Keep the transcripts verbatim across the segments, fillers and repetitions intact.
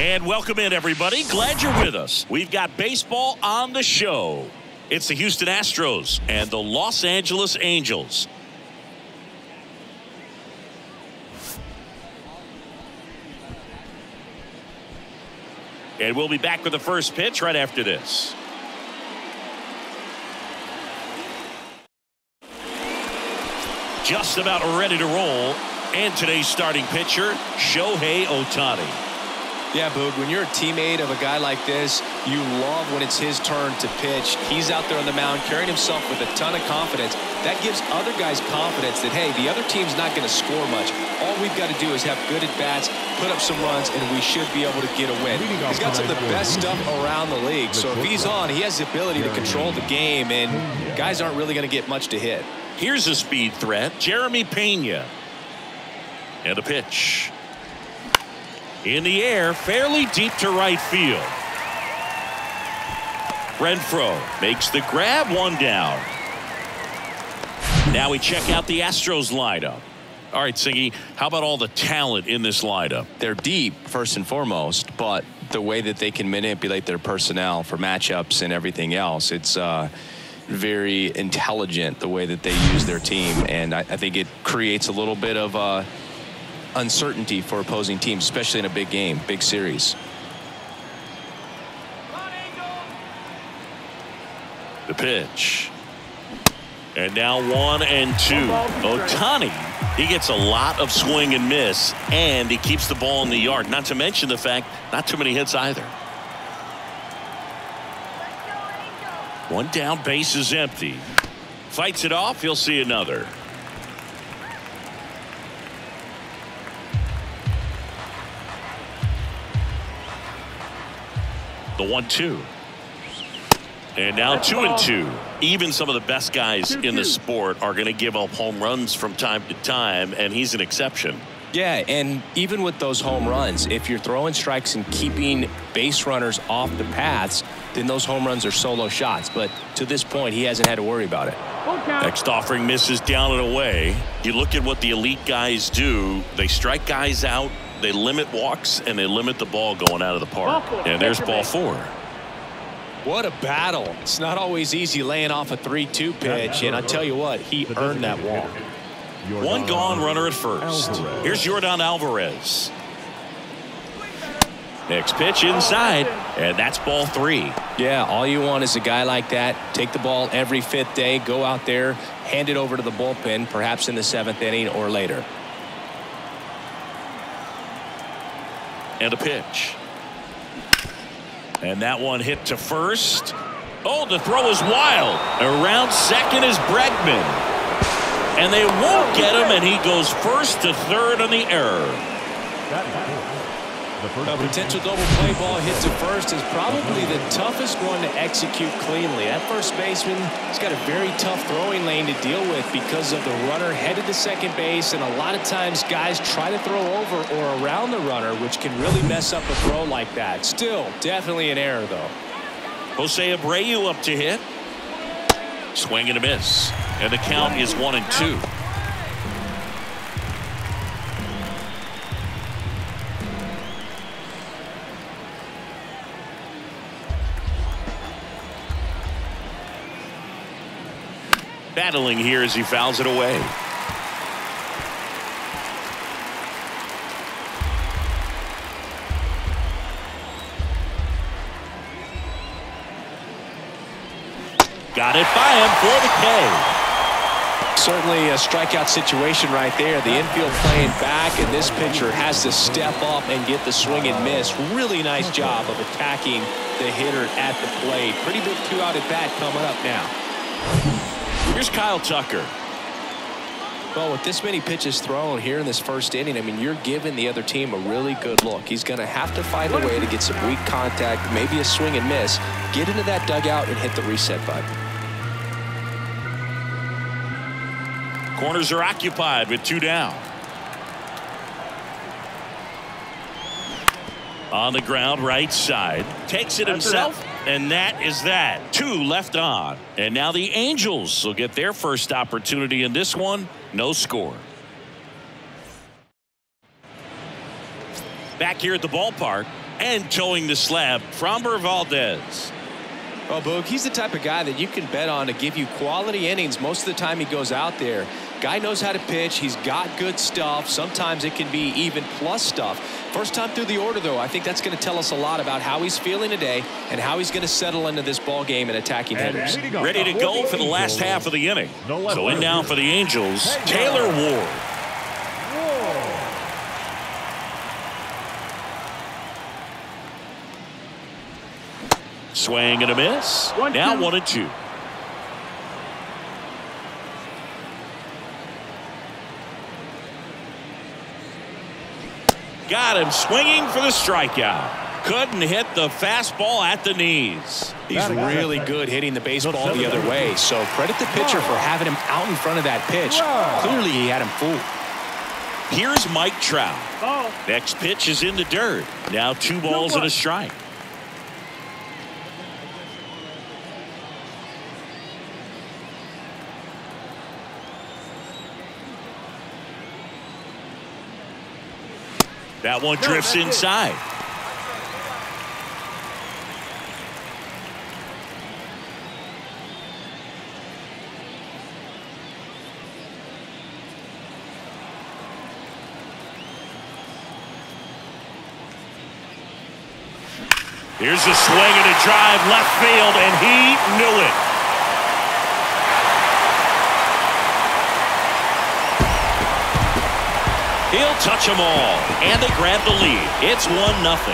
And welcome in, everybody. Glad you're with us. We've got baseball on the show. It's the Houston Astros and the Los Angeles Angels. And we'll be back with the first pitch right after this. Just about ready to roll. And today's starting pitcher, Shohei Ohtani. Yeah, Boog, when you're a teammate of a guy like this, you love when it's his turn to pitch. He's out there on the mound carrying himself with a ton of confidence. That gives other guys confidence that, hey, the other team's not going to score much. All we've got to do is have good at-bats, put up some runs, and we should be able to get a win. He's got some of the best stuff around the league. So if he's on, he has the ability to control the game, and guys aren't really going to get much to hit. Here's a speed threat, Jeremy Pena. And a pitch. In the air, fairly deep to right field. Renfroe makes the grab, one down. Now we check out the Astros lineup. All right, Singy, how about all the talent in this lineup? They're deep, first and foremost, but the way that they can manipulate their personnel for matchups and everything else, it's uh, very intelligent the way that they use their team, and I, I think it creates a little bit of uh, uncertainty for opposing teams, especially in a big game, big series. The pitch. And now one and two. Ohtani, he gets a lot of swing and miss, and he keeps the ball in the yard. Not to mention the fact, not too many hits either. One down, base is empty. Fights it off, he'll see another. The one two. And now two and two. Even some of the best guys in the sport are going to give up home runs from time to time, and he's an exception. Yeah, and even with those home runs, if you're throwing strikes and keeping base runners off the paths, then those home runs are solo shots. But to this point, he hasn't had to worry about it. Next offering misses down and away. You look at what the elite guys do. They strike guys out, they limit walks, and they limit the ball going out of the park. And there's ball four. What a battle. It's not always easy laying off a three two pitch, and I tell you what, he earned that walk. One gone, runner at first. Here's Yordan Alvarez. Next pitch inside, and that's ball three. Yeah, all you want is a guy like that. Take the ball every fifth day, go out there, hand it over to the bullpen, perhaps in the seventh inning or later. And a pitch. And that one hit to first. Oh, the throw is wild. Around second is Bregman. And they won't get him, and he goes first to third on the error. A potential double play ball hit to first is probably the toughest one to execute cleanly. That first baseman has got a very tough throwing lane to deal with because of the runner headed to second base, and a lot of times guys try to throw over or around the runner, which can really mess up a throw like that. Still, definitely an error, though. Jose Abreu up to hit. Swing and a miss. And the count is one and two. Battling here as he fouls it away. Got it by him for the K. Certainly a strikeout situation right there. The infield playing back, and this pitcher has to step up and get the swing and miss. Really nice job of attacking the hitter at the plate. Pretty big two-out at bat coming up now. Here's Kyle Tucker. Well, with this many pitches thrown here in this first inning, I mean, you're giving the other team a really good look. He's going to have to find a way to get some weak contact, maybe a swing and miss, get into that dugout and hit the reset button. Corners are occupied with two down. On the ground, right side. Takes it himself, and that is that. Two left on. And now the Angels will get their first opportunity in this one. No score. Back here at the ballpark, And towing the slab, Framber Valdez. Well, Boog, he's the type of guy that you can bet on to give you quality innings most of the time he goes out there. Guy knows how to pitch. He's got good stuff. Sometimes it can be even plus stuff. First time through the order, though, I think that's going to tell us a lot about how he's feeling today and how he's going to settle into this ball game and attacking hitters. Ready to go, Ready to go for the last half of the inning. So in now for the Angels, Taylor Ward. Swing and a miss. One, now two. one and two. Got him swinging for the strikeout. Couldn't hit the fastball at the knees. He's really good hitting the baseball the other way. So credit the pitcher for having him out in front of that pitch. Clearly he had him fooled. Here's Mike Trout. Next pitch is in the dirt. Now two balls and a strike. That one drifts inside. Here's a swing and a drive left field, and he knew it. He'll touch them all, and they grab the lead. It's one nothing.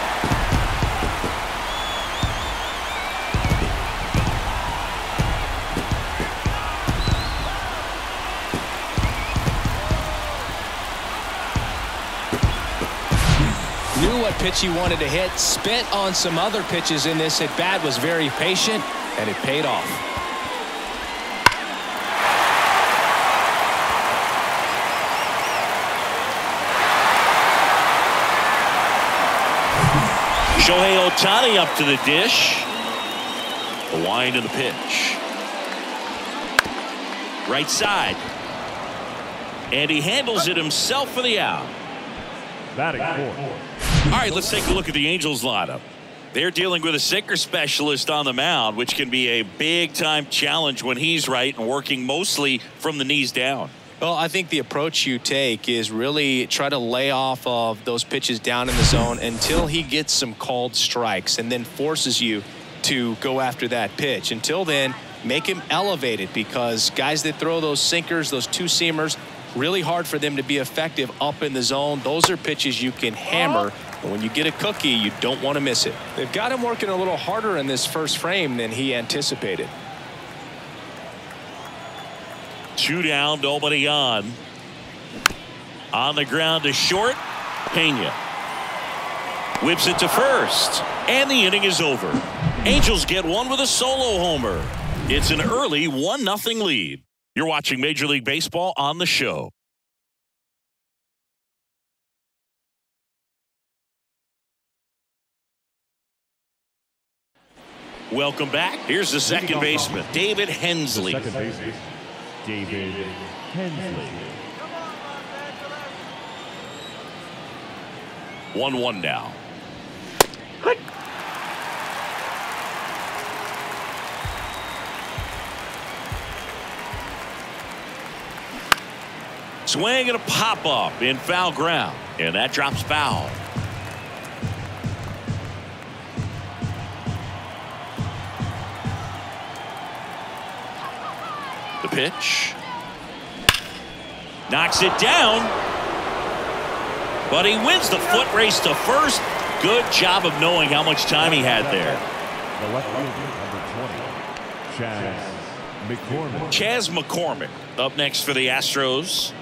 Knew what pitch he wanted to hit, spent on some other pitches in this at bat, was very patient, and it paid off. Shohei Ohtani up to the dish. The wind of the pitch. Right side. And he handles it himself for the out. Batting fourth. All right, let's take a look at the Angels lineup. They're dealing with a sinker specialist on the mound, which can be a big-time challenge when he's right and working mostly from the knees down. Well, I think the approach you take is really try to lay off of those pitches down in the zone until he gets some called strikes and then forces you to go after that pitch. Until then, make him elevated, because guys that throw those sinkers, those two-seamers, really hard for them to be effective up in the zone. Those are pitches you can hammer. But when you get a cookie, you don't want to miss it. They've got him working a little harder in this first frame than he anticipated. Two down, nobody on. On the ground to short, Pena. Whips it to first, and the inning is over. Angels get one with a solo homer. It's an early one nothing lead. You're watching Major League Baseball on the show. Welcome back. Here's the second baseman, David Hensley. Second baseman, David Hensley. one one now. Swing and a pop up in foul ground, and that drops foul. The pitch. Knocks it down. But he wins the foot race to first. Good job of knowing how much time he had there. The left fielder, number twenty, Chas McCormick. Chas McCormick up next for the Astros.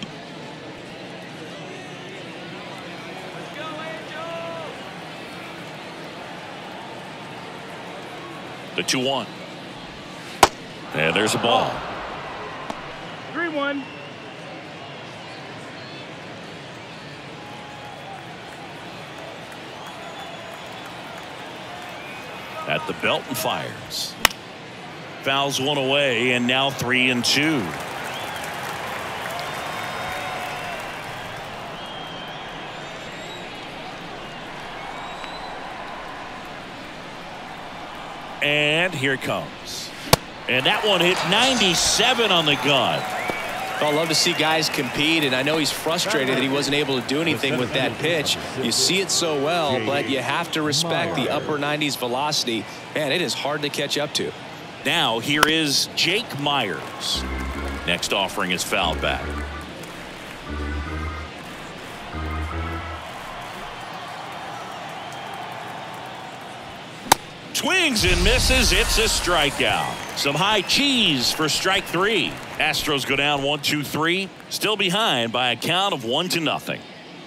The two one. And there's a ball. three one. At the belt and fires. Fouls one away, and now three and two. And here it comes. And that one hit ninety-seven on the gun. Well, I love to see guys compete, and I know he's frustrated that he wasn't able to do anything with that pitch. You see it so well, but you have to respect the upper nineties velocity. Man, it is hard to catch up to. Now here is Jake Myers. Next offering is fouled back. Swings and misses. It's a strikeout. Some high cheese for strike three. Astros go down one, two, three. Still behind by a count of one to nothing.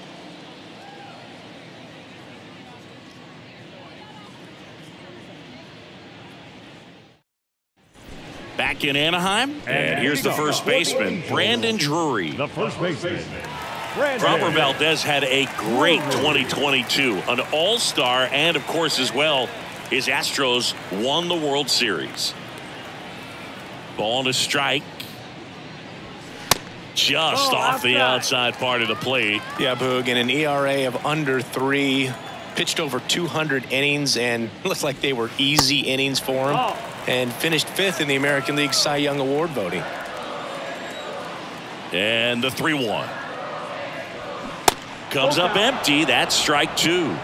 Back in Anaheim, and, and here's the first baseman, Brandon Drury. The first baseman, Robert Valdez had a great twenty twenty-two, an all-star, and of course as well, his Astros won the World Series. Ball on a strike. Just oh, off the outside part of the plate. Yeah, Boog, and an E R A of under three. Pitched over two hundred innings, and looked like they were easy innings for him. Oh. And finished fifth in the American League Cy Young Award voting. And the three one. Comes up empty. That's strike two.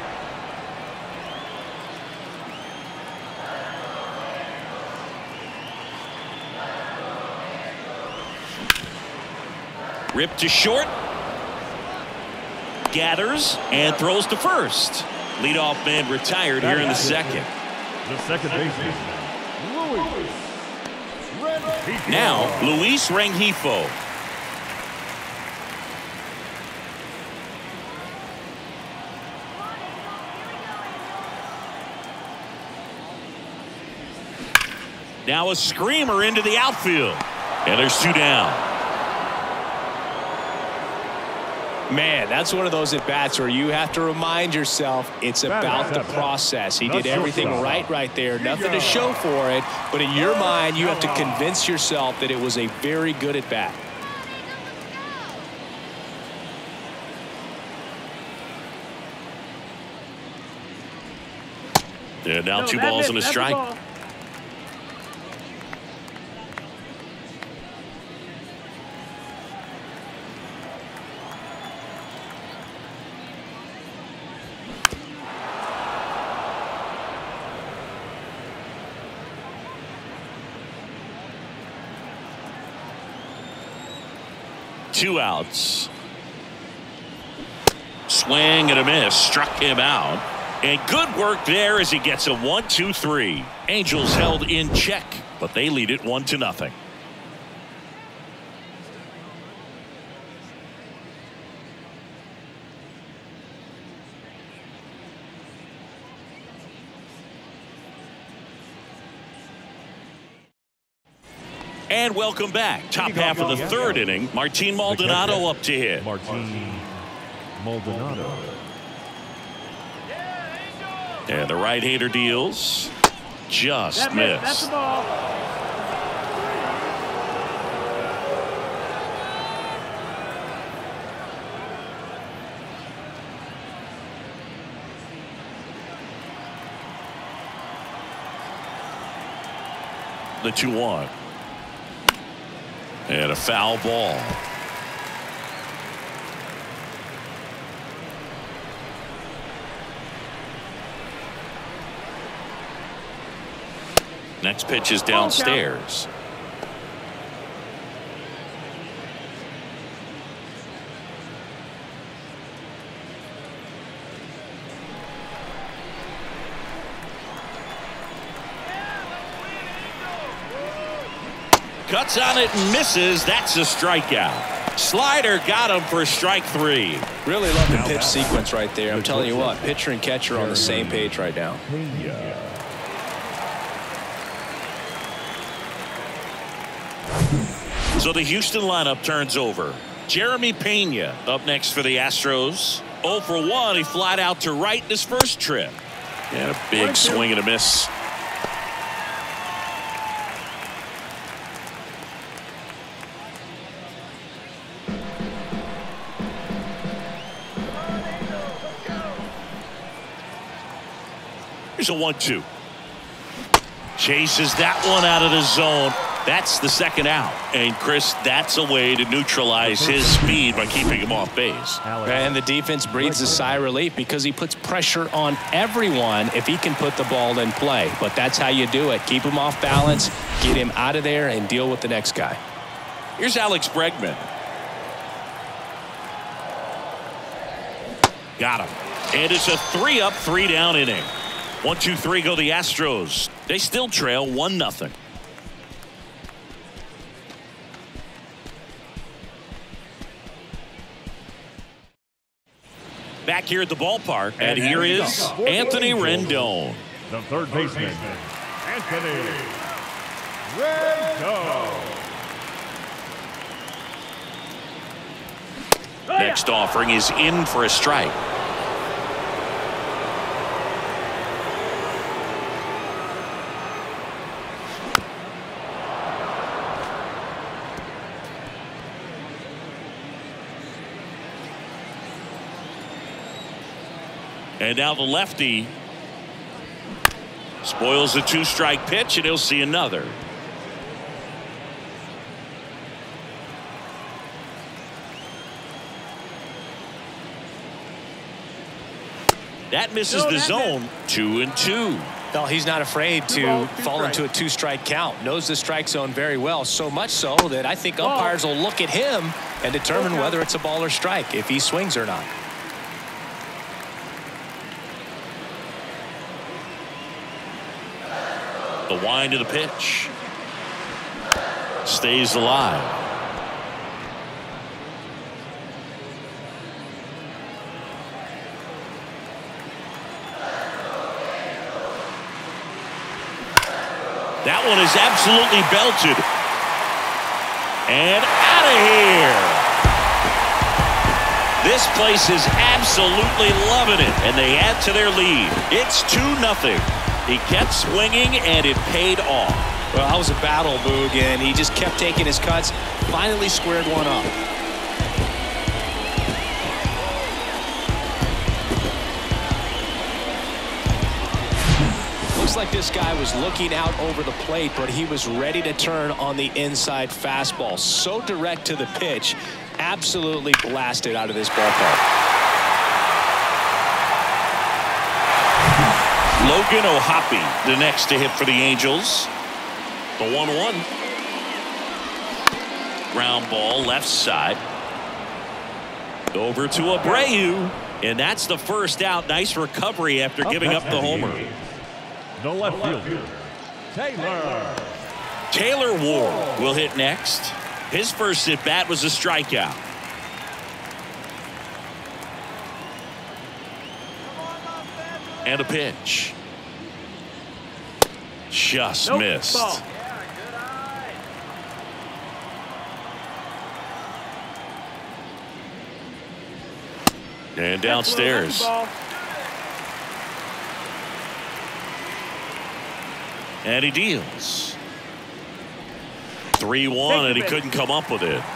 Ripped to short. Gathers and throws to first. Leadoff man retired here in the second. The second baseman, Luis Rengifo. Now, Luis Rengifo. Now a screamer into the outfield. And there's two down. Man, that's one of those at-bats where you have to remind yourself it's about the process. He did everything right right there. Nothing to show for it, but in your mind, you have to convince yourself that it was a very good at-bat. Yeah, now two balls and a strike. Two outs. Swing and a miss. Struck him out. And good work there as he gets a one, two, three. Angels held in check, but they lead it one to nothing. And welcome back. Top half of the third inning. Martin Maldonado up to hit. Martin Maldonado. And the right-hander deals. Just missed. That's the ball. The two one. And a foul ball. Next pitch is downstairs. Cuts on it and misses. That's a strikeout. Slider got him for strike three. Really love the pitch sequence right there. I'm telling you what, pitcher and catcher are on the same page right now. So the Houston lineup turns over. Jeremy Pena up next for the Astros. oh for one. He flied out to right in his first trip. And a big swing and a miss. Here's a one two. Chases that one out of the zone. That's the second out. And, Chris, that's a way to neutralize his speed by keeping him off base. And the defense breathes a sigh of relief because he puts pressure on everyone if he can put the ball in play. But that's how you do it. Keep him off balance, get him out of there, and deal with the next guy. Here's Alex Bregman. Got him. And it's a three up, three down inning. One, two, three go the Astros. They still trail one nothing. Back here at the ballpark, and, and here is Anthony Rendon. The third baseman, Anthony Rendon. Next offering is in for a strike. And now the lefty spoils the two-strike pitch, and he'll see another. That misses the zone. Two and two. No, he's not afraid to fall into a two-strike count. Knows the strike zone very well, so much so that I think umpires will look at him and determine whether it's a ball or strike, if he swings or not. The wind of the pitch. Stays alive. That one is absolutely belted. And out of here. This place is absolutely loving it, and they add to their lead. It's two nothing. He kept swinging, and it paid off. Well, that was a battle, Boog, and he just kept taking his cuts. Finally squared one up. Looks like this guy was looking out over the plate, but he was ready to turn on the inside fastball. So direct to the pitch. Absolutely blasted out of this ballpark. Logan O'Hoppe, the next to hit for the Angels. The one one. Ground ball left side. Over to Abreu. And that's the first out. Nice recovery after giving up the homer. The left fielder, Taylor. Taylor Ward will hit next. His first at bat was a strikeout. And a pitch. Just nope. missed. Ball. And downstairs. And he deals. three one, and he couldn't come up with it.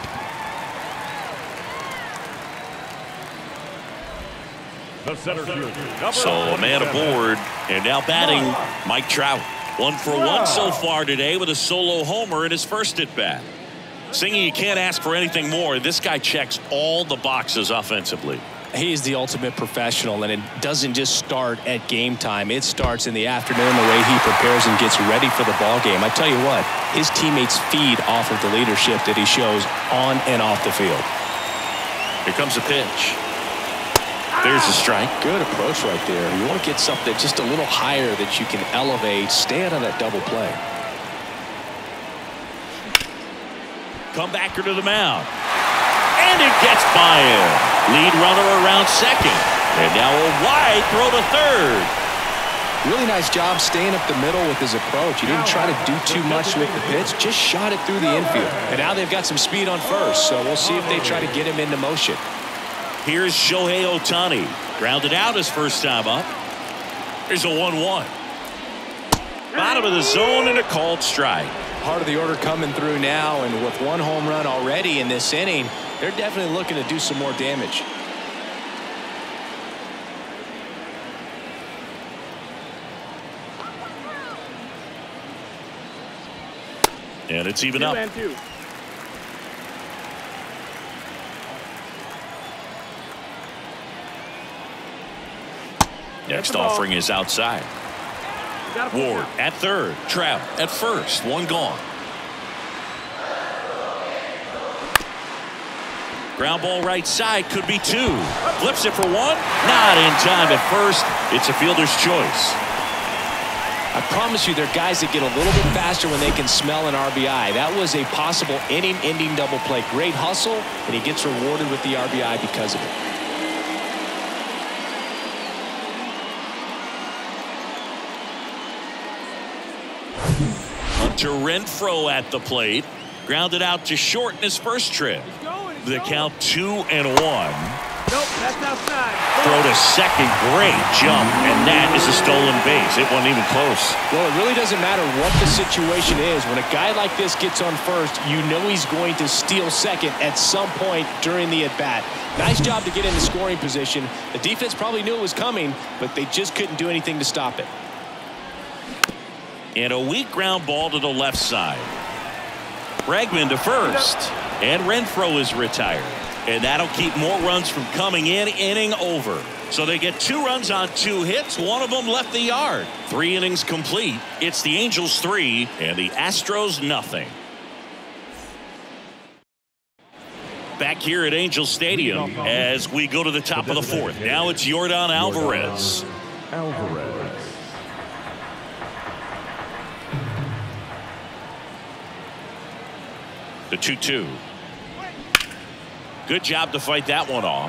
The center fielder. So a man aboard, and now batting Mike Trout. One for one so far today with a solo homer in his first at bat. Singing, you can't ask for anything more. This guy checks all the boxes offensively. He is the ultimate professional, and it doesn't just start at game time. It starts in the afternoon, the way he prepares and gets ready for the ball game. I tell you what, his teammates feed off of the leadership that he shows on and off the field. Here comes a pitch. There's a strike. Good approach right there. You want to get something just a little higher that you can elevate. Stay out of that double play. Comebacker to the mound. And it gets by him. Lead runner around second. And now a wide throw to third. Really nice job staying up the middle with his approach. He didn't try to do too much with the pitch. Just shot it through the infield. And now they've got some speed on first. So we'll see if they try to get him into motion. Here's Shohei Ohtani. Grounded out his first time up. Here's a one one. Bottom of the zone and a called strike. Part of the order coming through now, and with one home run already in this inning, they're definitely looking to do some more damage. And it's even two up. And two. Next offering is outside. Ward at third. Trout at first. One gone. Ground ball right side. Could be two. Flips it for one. Not in time at first. It's a fielder's choice. I promise you, there are guys that get a little bit faster when they can smell an R B I. That was a possible inning-ending double play. Great hustle, and he gets rewarded with the R B I because of it. Hunter Renfroe at the plate. Grounded out to short in his first trip. The count two and one. Nope, that's outside. Throw to second. Great jump. And that is a stolen base. It wasn't even close. Well, it really doesn't matter what the situation is. When a guy like this gets on first, you know he's going to steal second at some point during the at-bat. Nice job to get into scoring position. The defense probably knew it was coming, but they just couldn't do anything to stop it. And a weak ground ball to the left side. Bregman to first. And Renfroe is retired. And that'll keep more runs from coming in. Inning over. So they get two runs on two hits. One of them left the yard. Three innings complete. It's the Angels three and the Astros nothing. Back here at Angel Stadium as we go to the top of the fourth. Now it's Yordan Alvarez. Alvarez. The two two. Good job to fight that one off.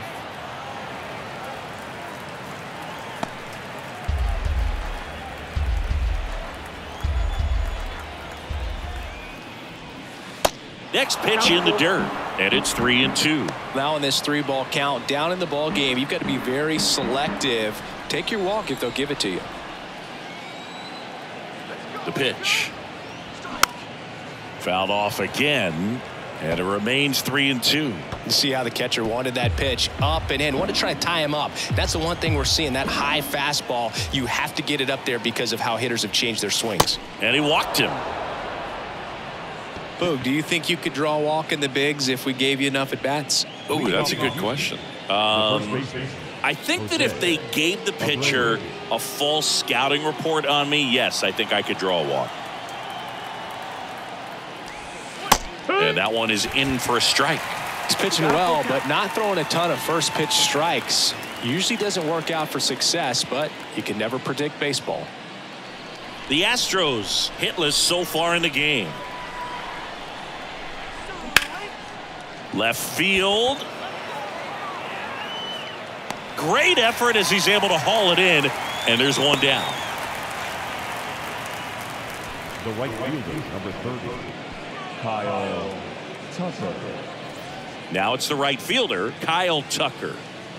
Next pitch in the dirt, and it's three and two. Now in this three ball count, down in the ball game, you've got to be very selective. Take your walk if they'll give it to you. The pitch. Fouled off again, and it remains three and two. You see how the catcher wanted that pitch up and in. Want to try to tie him up. That's the one thing we're seeing, that high fastball. You have to get it up there because of how hitters have changed their swings. And he walked him. Boog, do you think you could draw a walk in the bigs if we gave you enough at bats? Oh, that's a good question. Um, I think that if they gave the pitcher a false scouting report on me, yes, I think I could draw a walk. And that one is in for a strike. He's pitching well, but not throwing a ton of first pitch strikes. Usually doesn't work out for success, but you can never predict baseball. The Astros hitless so far in the game. Left field. Great effort as he's able to haul it in, and there's one down. The right fielder, number thirty, Kyle Tucker. Now it's the right fielder, Kyle Tucker.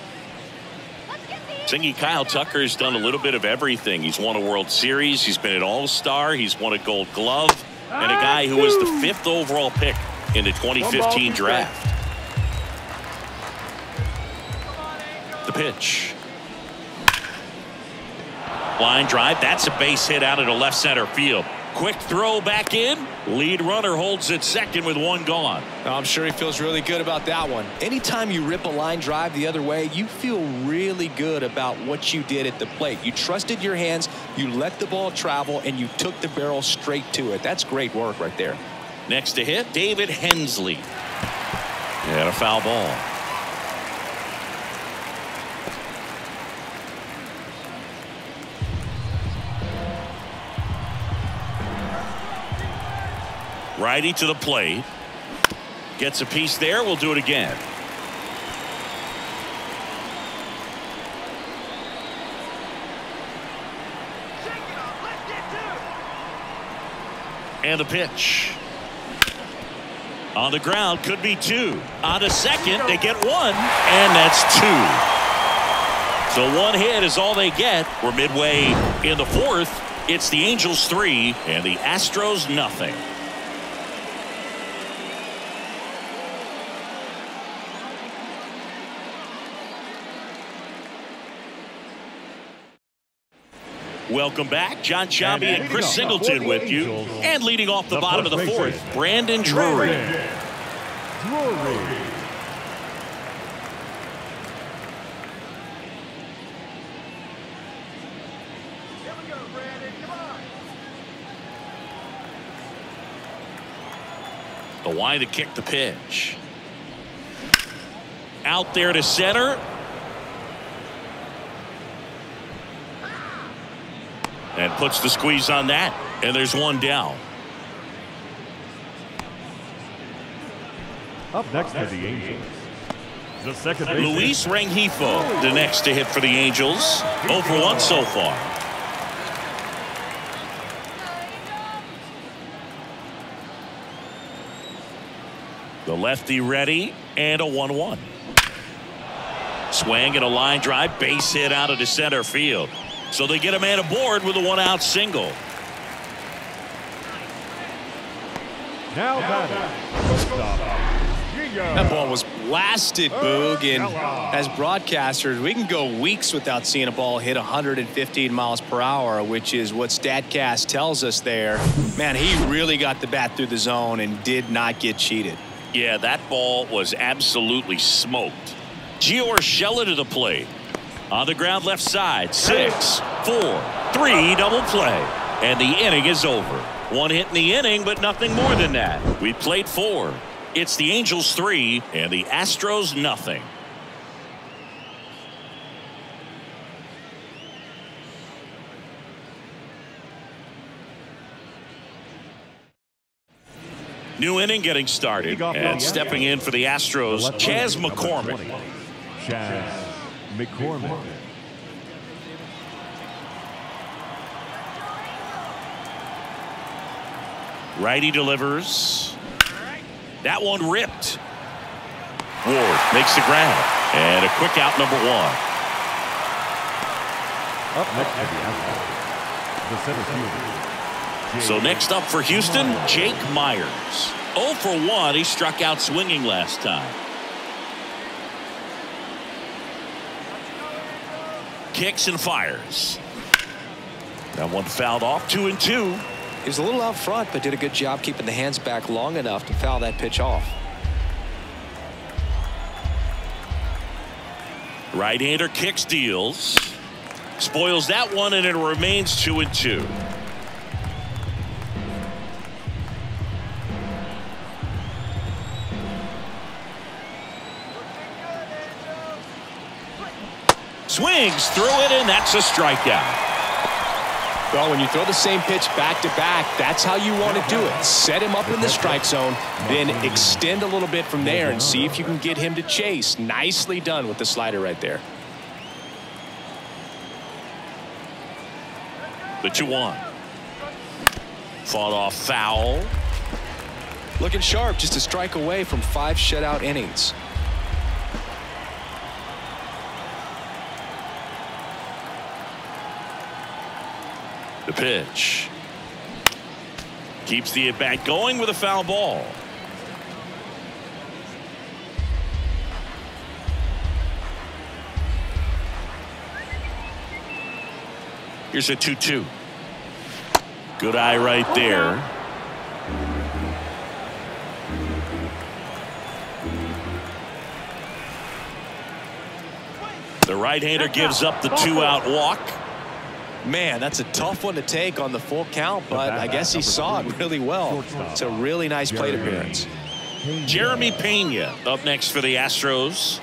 Thingy Kyle Tucker has done a little bit of everything. He's won a World Series. He's been an All-Star. He's won a Gold Glove. And a guy who was the fifth overall pick in the twenty fifteen draft. The pitch. Line drive. That's a base hit out into left center field. Quick throw back in. Lead runner holds it second with one gone. I'm sure he feels really good about that one. Anytime you rip a line drive the other way, you feel really good about what you did at the plate. You trusted your hands, you let the ball travel, and you took the barrel straight to it. That's great work right there. Next to hit, David Hensley. And a foul ball. Righty to the plate. Gets a piece there. We'll do it again. And the pitch. On the ground, could be two. On to second, they get one, and that's two. So one hit is all they get. We're midway in the fourth. It's the Angels three and the Astros nothing. Welcome back. John Sciambi and, and Chris Singleton with you. And leading off the, the bottom of the fourth, Brandon Drury. Drury. The wide to kick the pitch. Out there to center. And puts the squeeze on that. And there's one down. Up next for the Angels, the second baseman, Luis Rengifo, the next to hit for the Angels. oh for one so far. The lefty ready, and a one one. Swing and a line drive, base hit out of the center field. So they get a man aboard with a one-out single. Now that ball was blasted, Boog, and as broadcasters, we can go weeks without seeing a ball hit one hundred fifteen miles per hour, which is what StatCast tells us there. Man, he really got the bat through the zone and did not get cheated. Yeah, that ball was absolutely smoked. Gio Urshela to the plate. On the ground left side. Six, four, three, double play. And the inning is over. One hit in the inning, but nothing more than that. We played four. It's the Angels three and the Astros nothing. New inning getting started, and stepping in for the Astros, Chas McCormick. Chas McCormick. Righty delivers. That one ripped. Ward makes the grab, and a quick out, number one. Up next for the Astros, the center fielder. So next up for Houston, Jake Meyers. oh for one. He struck out swinging last time. Kicks and fires. That one fouled off. Two and two. He was a little out front, but did a good job keeping the hands back long enough to foul that pitch off. Right-hander kicks, deals. Spoils that one, and it remains two and two. Swings through it, and that's a strikeout. Well, when you throw the same pitch back to back, that's how you want to do it. Set him up in the strike zone, then extend a little bit from there and see if you can get him to chase. Nicely done with the slider right there. The two one. Fought off foul. Looking sharp, just a strike away from five shutout innings. The pitch. Keeps the at-bat going with a foul ball. Here's a two two. Good eye right there. The right-hander gives up the two-out walk. Man, that's a tough one to take on the full count, but I guess he saw it really well. It's a really nice plate appearance. Jeremy Pena up next for the Astros.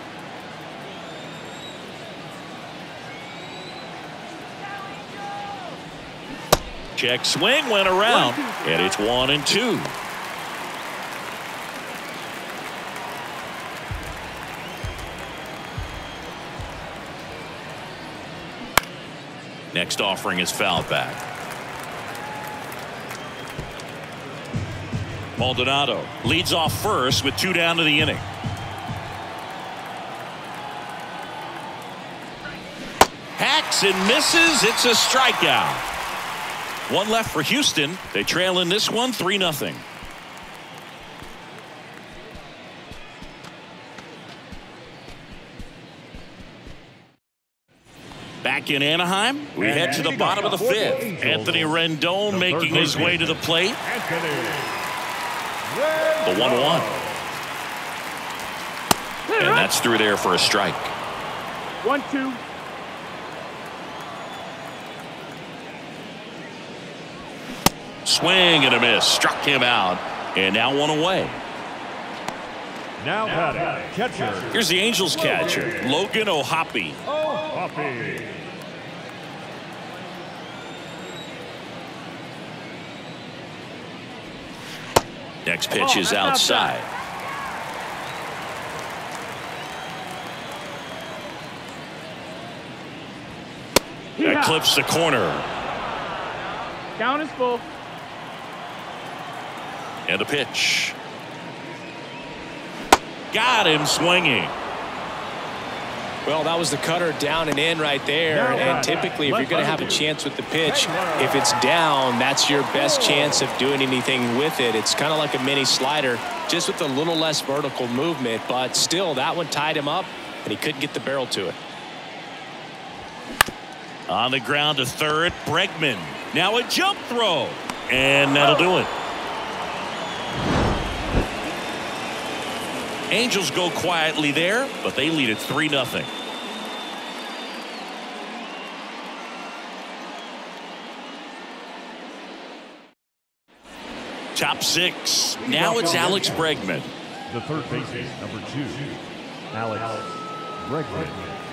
Check swing, went around, and it's one and two. Next offering is fouled back. Maldonado leads off first with two down to the inning. Hacks and misses. It's a strikeout. One left for Houston. They trail in this one three nothing. Back in Anaheim, we head to the bottom of the fifth. Anthony Rendon making his way to the plate. The one one. And that's through there for a strike. One, two. Swing and a miss. Struck him out. And now one away. Now batting, catcher. Here's the Angels catcher, Logan O'Hoppe. O'Hoppe. Next pitch is outside. That clips the corner. Count is full. And a pitch. Got him swinging. Well, that was the cutter down and in right there. And typically, if you're going to have a chance with the pitch, if it's down, that's your best chance of doing anything with it. It's kind of like a mini slider, just with a little less vertical movement. But still, that one tied him up, and he couldn't get the barrel to it. On the ground to third, Bregman. Now a jump throw. And that'll do it. Angels go quietly there, but they lead it three nothing. Top six. Now it's Alex Bregman. The third baseman, number two, Alex Bregman.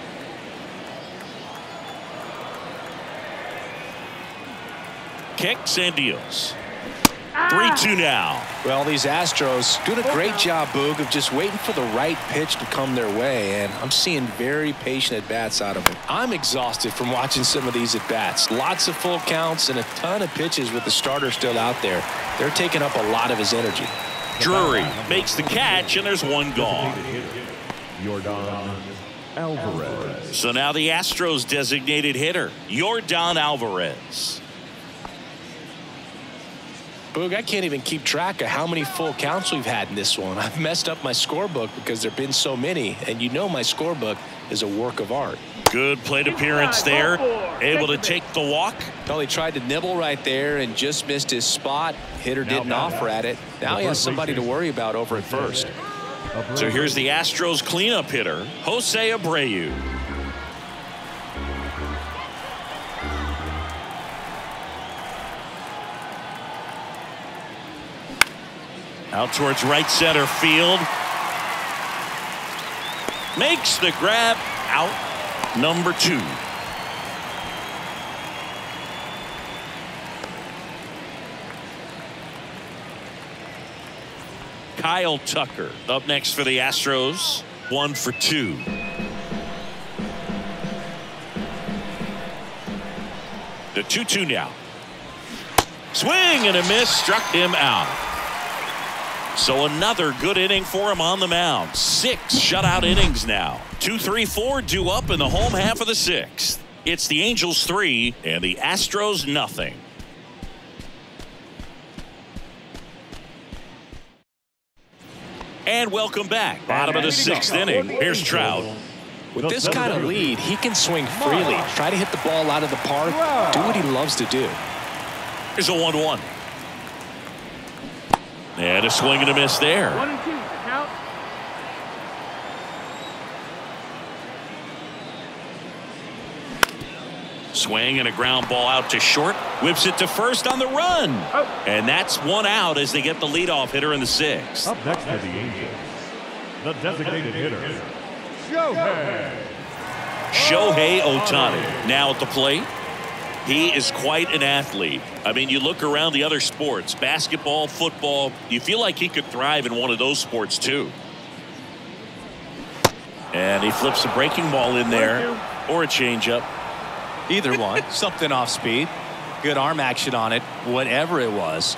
Kicks and deals. three two now. Well, these Astros doing a great job, Boog, of just waiting for the right pitch to come their way, and I'm seeing very patient at-bats out of it. I'm exhausted from watching some of these at-bats. Lots of full counts and a ton of pitches with the starter still out there. They're taking up a lot of his energy. Drury makes the catch, and there's one gone. Yordan Alvarez. So now the Astros designated hitter, Yordan Alvarez. Boog, I can't even keep track of how many full counts we've had in this one. I've messed up my scorebook because there have been so many, and you know my scorebook is a work of art. Good plate appearance there. Able to take the walk. Well, he tried to nibble right there and just missed his spot. Hitter didn't offer at it. Now he has somebody to worry about over at first. So here's the Astros cleanup hitter, Jose Abreu. Out towards right center field. Makes the grab. Out number two. Kyle Tucker up next for the Astros. One for two. The two two now. Swing and a miss. Struck him out. So another good inning for him on the mound. Six shutout innings now. Two, three, four due up in the home half of the sixth. It's the Angels three and the Astros nothing. And welcome back. Bottom of the sixth inning. Here's Trout. With this kind of lead, he can swing freely. Try to hit the ball out of the park. Do what he loves to do. Here's a one one. And a swing and a miss there. One and two. Count. Swing and a ground ball out to short. Whips it to first on the run. Oh. And that's one out as they get the leadoff hitter in the sixth. Up next for the Angels, the designated hitter, Shohei. Shohei Ohtani now at the plate. He is quite an athlete. I mean, you look around the other sports, basketball, football, you feel like he could thrive in one of those sports too. And he flips a breaking ball in there or a changeup. Either one. Something off speed. Good arm action on it. Whatever it was.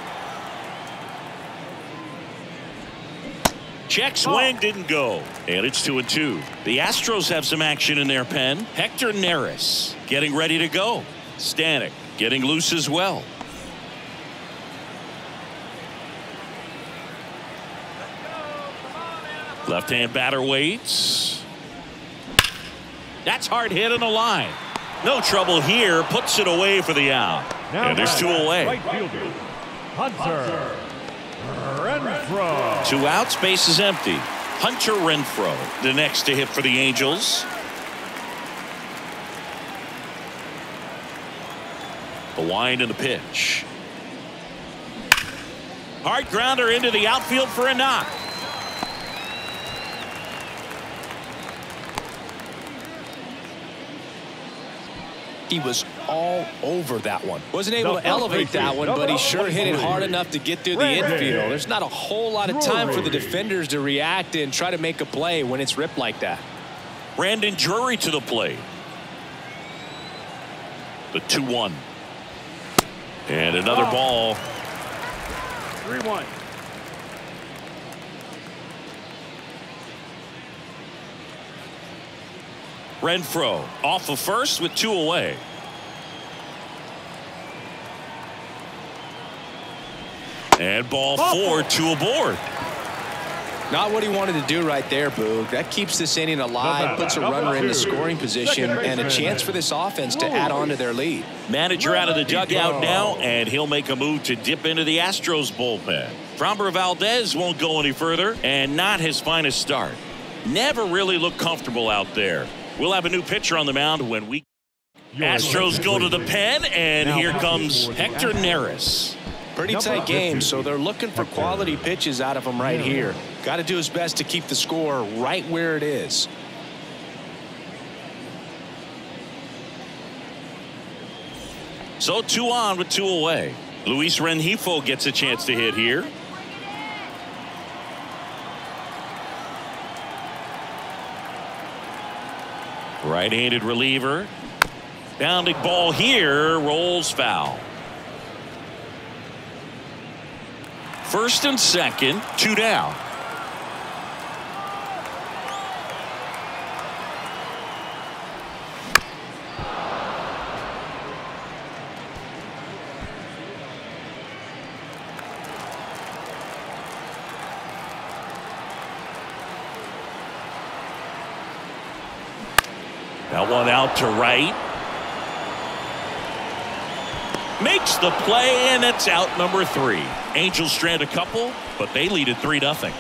Check swing didn't go. And it's two and two. The Astros have some action in their pen. Hector Neris getting ready to go. Stanek getting loose as well. Left-hand batter waits. That's hard hit on the line. No trouble here. Puts it away for the out. Now and there's two away. Right fielder, Hunter Renfroe. Two outs, base is empty. Hunter Renfroe, the next to hit for the Angels. The wind and the pitch. Hard grounder into the outfield for a knock. He was all over that one. Wasn't able to elevate that one, but he sure hit it hard enough to get through the infield. There's not a whole lot of time for the defenders to react and try to make a play when it's ripped like that. Brandon Drury to the plate. The two one. And another ball. three one. Renfroe off of first with two away. And ball four, two aboard. Not what he wanted to do right there, Boog. That keeps this inning alive, puts a runner in the scoring position, and a chance for this offense to add on to their lead. Manager out of the dugout now, and he'll make a move to dip into the Astros bullpen. Framber Valdez won't go any further, and not his finest start. Never really looked comfortable out there. We'll have a new pitcher on the mound when we Astros go to the pen, and here comes Hector Neris. Pretty tight game, so they're looking for quality pitches out of him right here. Got to do his best to keep the score right where it is. So two on with two away. Luis Rengifo gets a chance to hit here. Right-handed reliever. Bounding ball here, rolls foul. First and second, two down. That one out to right. Makes the play, and it's out number three. Angels strand a couple, but they lead at three nothing.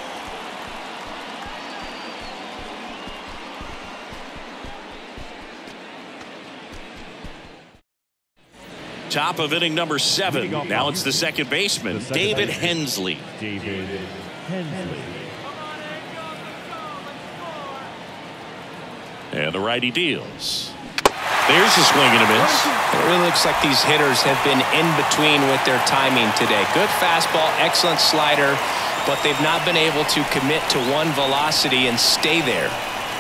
Top of inning number seven. Now it's the second baseman, David Hensley. David Hensley. And the righty deals. There's a swing and a miss. It really looks like these hitters have been in between with their timing today. Good fastball, excellent slider, but they've not been able to commit to one velocity and stay there.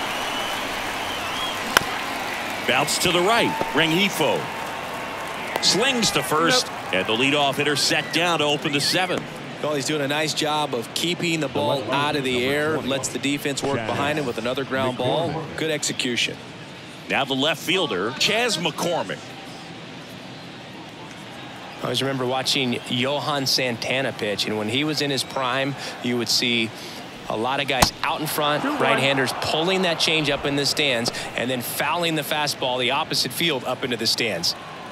Bounce to the right. Rengifo slings to first, and the leadoff hitter set down to open the seventh. Well, he's doing a nice job of keeping the ball out of the air, lets the defense work behind him with another ground ball. Good execution. Now the left fielder, Chas McCormick. I always remember watching Johan Santana pitch, and when he was in his prime, you would see a lot of guys out in front, right-handers pulling that change up in the stands, and then fouling the fastball the opposite field up into the stands.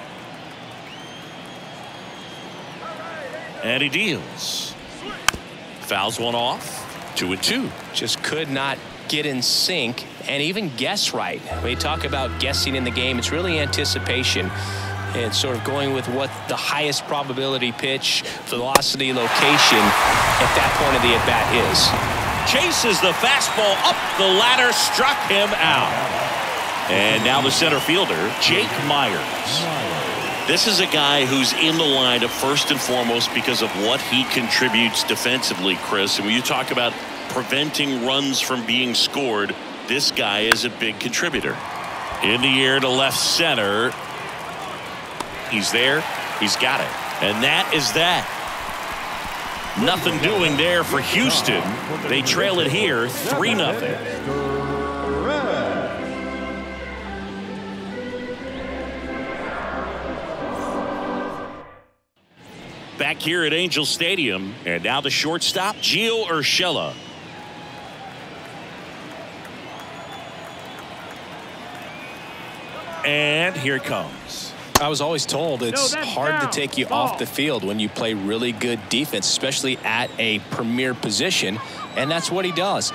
And he deals. Fouls one off. Two and two. Just could not get in sync and even guess right. When you talk about guessing in the game, it's really anticipation and sort of going with what the highest probability pitch, velocity, location at that point of the at-bat is. Chases the fastball up the ladder, struck him out. And now the center fielder, Jake Myers. This is a guy who's in the lineup first and foremost because of what he contributes defensively, Chris. And when you talk about preventing runs from being scored, this guy is a big contributor. In the air to left center. He's there. He's got it. And that is that. Nothing doing there for Houston. They trail it here three nothing. Back here at Angel Stadium, and now the shortstop, Gio Urshela. and here it comes. I was always told it's No, hard down. to take you Ball. off the field when you play really good defense, especially at a premier position, and that's what he does.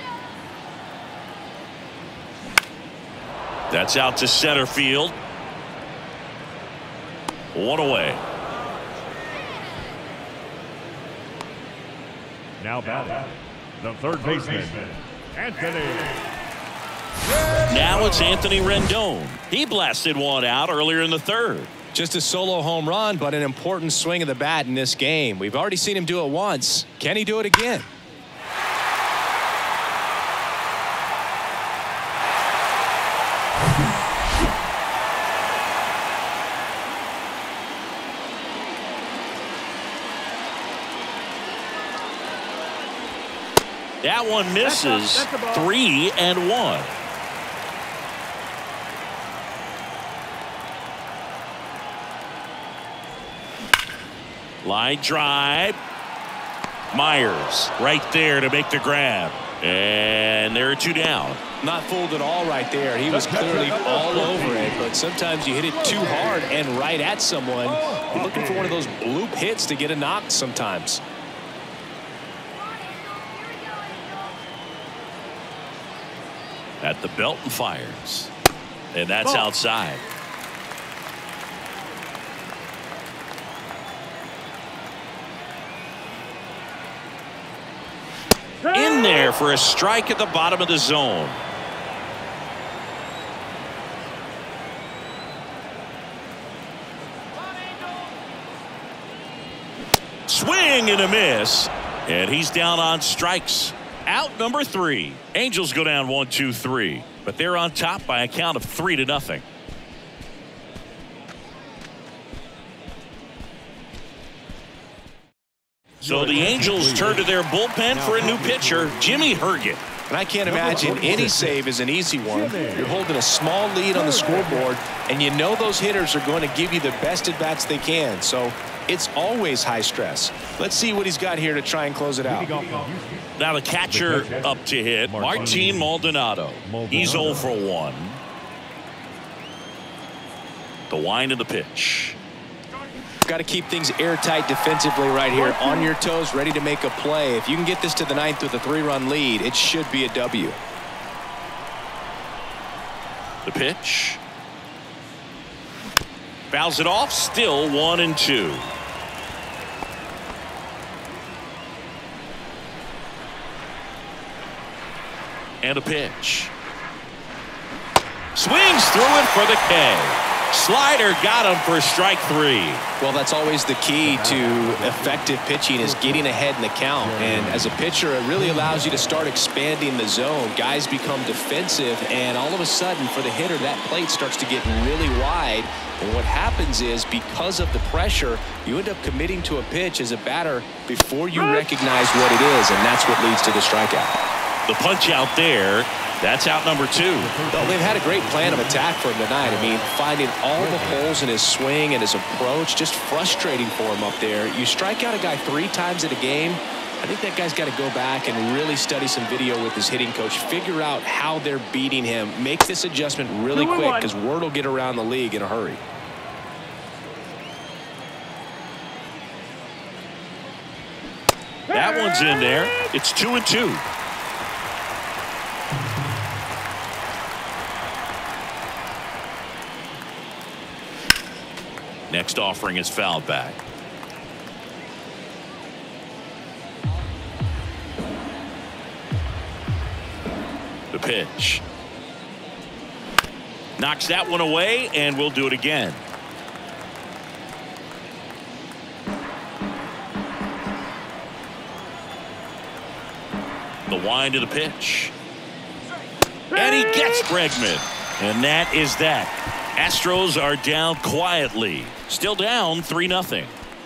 That's out to center field. One away. Now batting, the third baseman, Anthony. Now it's Anthony Rendon. He blasted one out earlier in the third. Just a solo home run, but an important swing of the bat in this game. We've already seen him do it once. Can he do it again? That one misses. That's a- that's a ball. Three and one. Line drive. Myers right there to make the grab. And there are two down. Not fooled at all right there. He was clearly all over it, but sometimes you hit it too hard and right at someone. You're looking for one of those bloop hits to get a knock sometimes. At the belt and fires. And that's Ball. outside. In there for a strike at the bottom of the zone. Swing and a miss. And he's down on strikes. Out number three. Angels go down one, two, three. But they're on top by a count of three to nothing. So the Angels turn to their bullpen for a new pitcher, Jimmy Herget. And I can't imagine any save is an easy one. You're holding a small lead on the scoreboard, and you know those hitters are going to give you the best at-bats they can. So it's always high stress. Let's see what he's got here to try and close it out. Now the catcher up to hit, Martin Maldonado. He's oh for one. The wind of the pitch. Got to keep things airtight defensively right here. On your toes, ready to make a play. If you can get this to the ninth with a three-run lead, it should be a W. The pitch. Fouls it off, still one and two. And a pitch. Swings through it for the K. Slider got him for strike three. Well, that's always the key to effective pitching, is getting ahead in the count. And as a pitcher, it really allows you to start expanding the zone. Guys become defensive, and all of a sudden, for the hitter, that plate starts to get really wide. And what happens is, because of the pressure, you end up committing to a pitch as a batter before you recognize what it is, and that's what leads to the strikeout. The punch out there. That's out number two. Well, they've had a great plan of attack for him tonight. I mean, finding all the holes in his swing and his approach, just frustrating for him up there. You strike out a guy three times in a game, I think that guy's got to go back and really study some video with his hitting coach, figure out how they're beating him, make this adjustment really quick, because word will get around the league in a hurry. That one's in there. It's two and two. Next offering is fouled back. The pitch. Knocks that one away, and we'll do it again. The wind of the pitch. And he gets Bregman. And that is that. Astros are down quietly. Still down three nothing.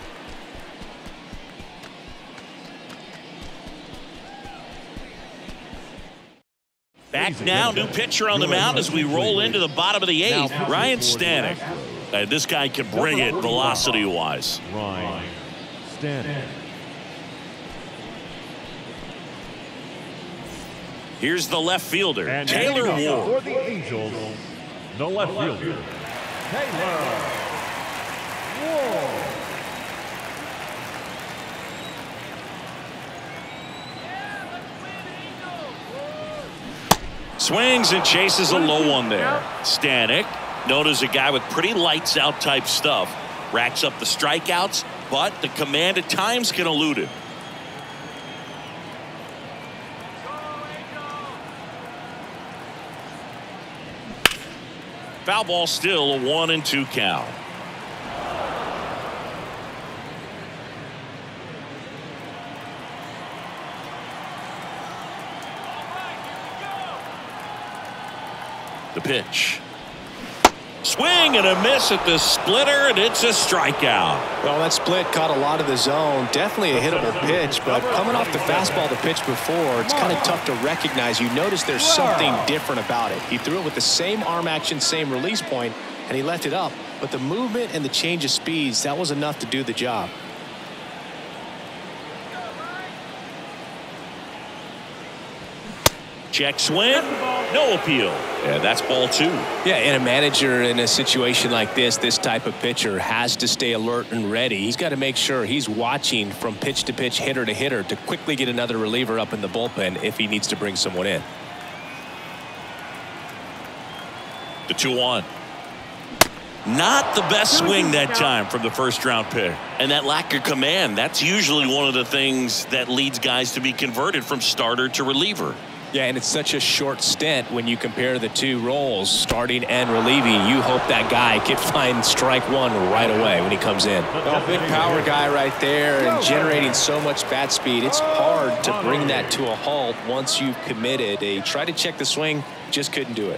Back now, new pitcher on the mound as we roll into the bottom of the eighth. Ryan Stanek. Uh, this guy can bring it velocity-wise. Ryan Stanek. Here's the left fielder, And Taylor for Ward. the Angels, the left fielder, Taylor Ward. Swings and chases a low one there. Stanek, known as a guy with pretty lights out type stuff, racks up the strikeouts, but the command at times can elude him. Foul ball, still a one and two count. The pitch. Swing and a miss at the splitter, and it's a strikeout. Well, that split caught a lot of the zone. Definitely a hittable pitch, but coming off the fastball the pitch before, it's kind of tough to recognize. You notice there's something different about it. He threw it with the same arm action, same release point, and he left it up. But the movement and the change of speeds, that was enough to do the job. Check swing, no appeal. Yeah, that's ball two. Yeah, and a manager in a situation like this, this type of pitcher has to stay alert and ready. He's got to make sure he's watching from pitch to pitch, hitter to hitter, to quickly get another reliever up in the bullpen if he needs to bring someone in. The two one. Not the best swing that time from the first round pick. And that lack of command, that's usually one of the things that leads guys to be converted from starter to reliever. Yeah, and it's such a short stint when you compare the two roles, starting and relieving. You hope that guy can find strike one right away when he comes in. Well, big power guy right there and generating so much bat speed. It's hard to bring that to a halt once you've committed. They tried to check the swing, just couldn't do it.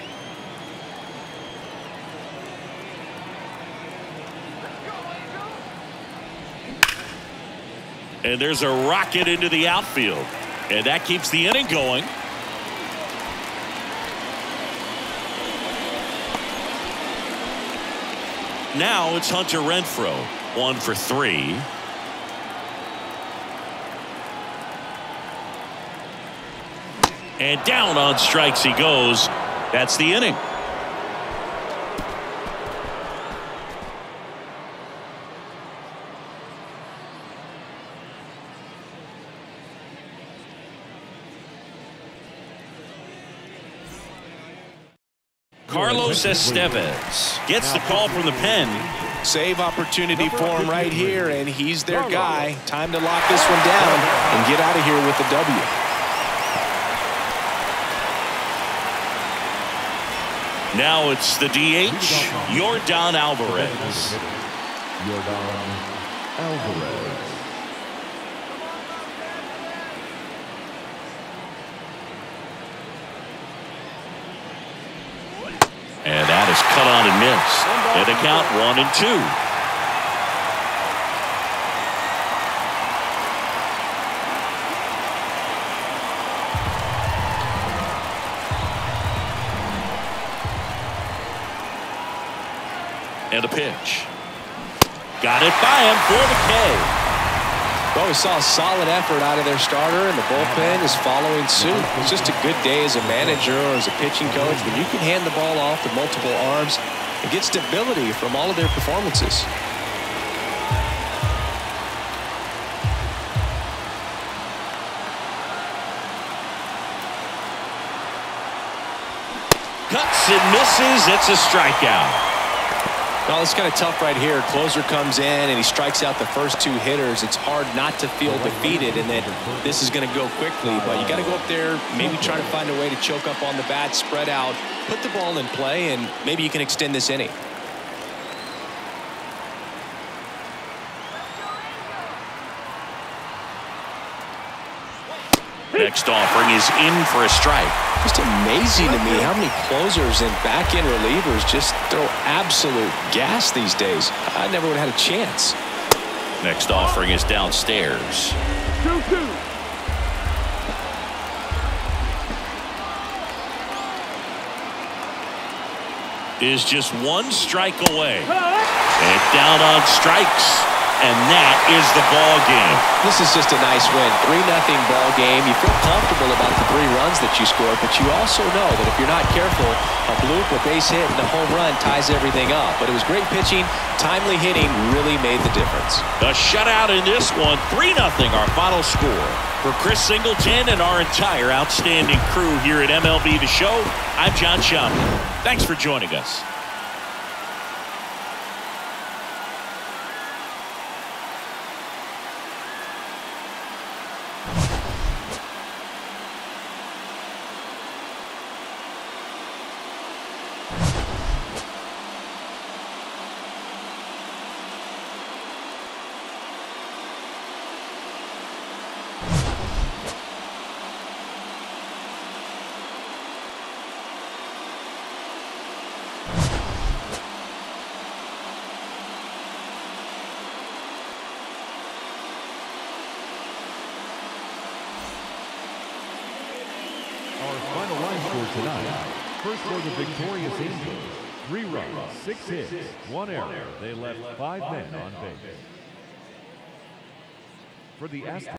And there's a rocket into the outfield. And that keeps the inning going. Now it's Hunter Renfroe, one for three. And down on strikes he goes. That's the inning. Carlos Estevez gets the call from the pen. Save opportunity for him right here, and he's their guy. Time to lock this one down and get out of here with the W. Now it's the D H, Yordan Alvarez. Yordan Alvarez. And that is cut on and missed. And the count one and two. And a pitch. Got it by him for the K. Well, we saw a solid effort out of their starter, and the bullpen is following suit. It's just a good day as a manager or as a pitching coach when you can hand the ball off to multiple arms and get stability from all of their performances. Cuts and misses. It's a strikeout. Well, it's kind of tough right here. Closer comes in and he strikes out the first two hitters. It's hard not to feel defeated and that this is going to go quickly. But you got to go up there, maybe try to find a way to choke up on the bat, spread out, put the ball in play, and maybe you can extend this inning. Next offering is in for a strike. Just amazing to me how many closers and back-end relievers just throw absolute gas these days. I never would have had a chance. Next offering is downstairs. two two. Is just one strike away. And down on strikes. And that is the ball game. This is just a nice win. three nothing ball game. You feel comfortable about the three runs that you scored, but you also know that if you're not careful, a bloop, a base hit, and a home run ties everything up. But it was great pitching. Timely hitting really made the difference. A shutout in this one. three nothing our final score. For Chris Singleton and our entire outstanding crew here at M L B The Show, I'm John Schaumburg. Thanks for joining us. Our final line score tonight. First for the victorious Angels. Three runs, six hits, one error. They left five men on base. For the Astros.